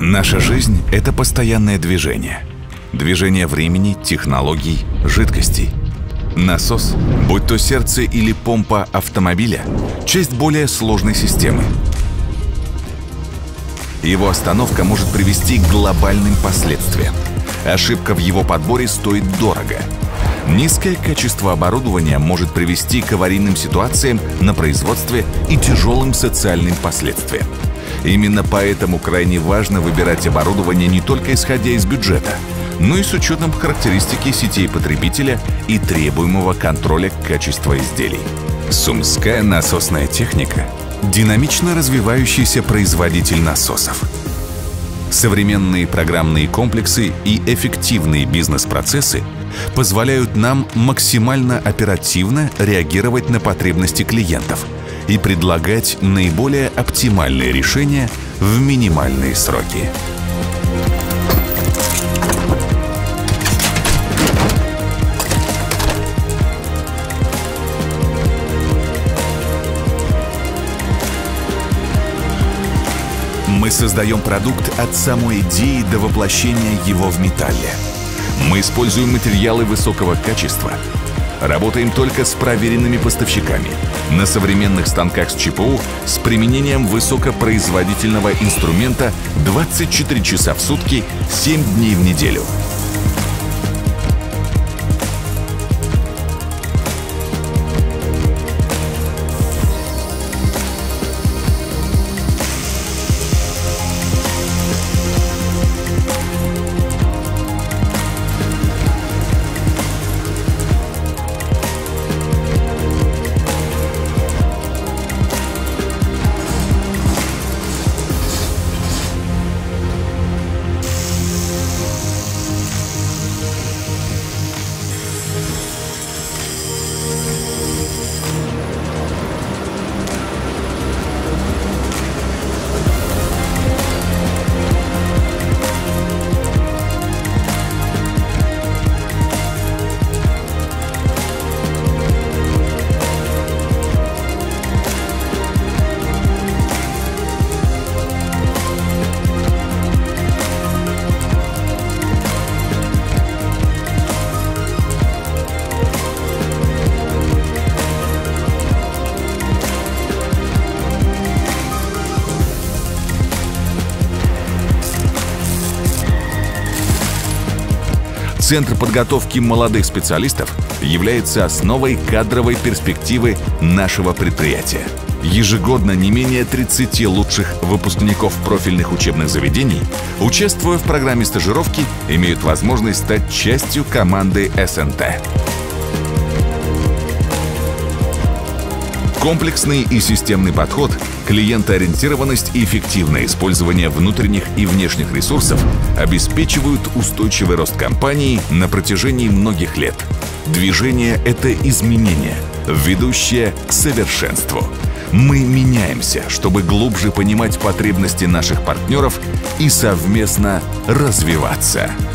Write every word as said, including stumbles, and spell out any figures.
Наша жизнь – это постоянное движение. Движение времени, технологий, жидкостей. Насос, будь то сердце или помпа автомобиля, часть более сложной системы. Его остановка может привести к глобальным последствиям. Ошибка в его подборе стоит дорого. Низкое качество оборудования может привести к аварийным ситуациям на производстве и тяжелым социальным последствиям. Именно поэтому крайне важно выбирать оборудование не только исходя из бюджета, но и с учетом характеристики сетей потребителя и требуемого контроля качества изделий. Сумская насосная техника – динамично развивающийся производитель насосов. Современные программные комплексы и эффективные бизнес-процессы позволяют нам максимально оперативно реагировать на потребности клиентов и предлагать наиболее оптимальные решения в минимальные сроки. Мы создаем продукт от самой идеи до воплощения его в металле. Мы используем материалы высокого качества. Работаем только с проверенными поставщиками. На современных станках с ЧПУ с применением высокопроизводительного инструмента двадцать четыре часа в сутки, семь дней в неделю. Центр подготовки молодых специалистов является основой кадровой перспективы нашего предприятия. Ежегодно не менее тридцати лучших выпускников профильных учебных заведений, участвуя в программе стажировки, имеют возможность стать частью команды эс эн тэ. Комплексный и системный подход, клиентоориентированность и эффективное использование внутренних и внешних ресурсов обеспечивают устойчивый рост компании на протяжении многих лет. Движение – это изменение, ведущее к совершенству. Мы меняемся, чтобы глубже понимать потребности наших партнеров и совместно развиваться.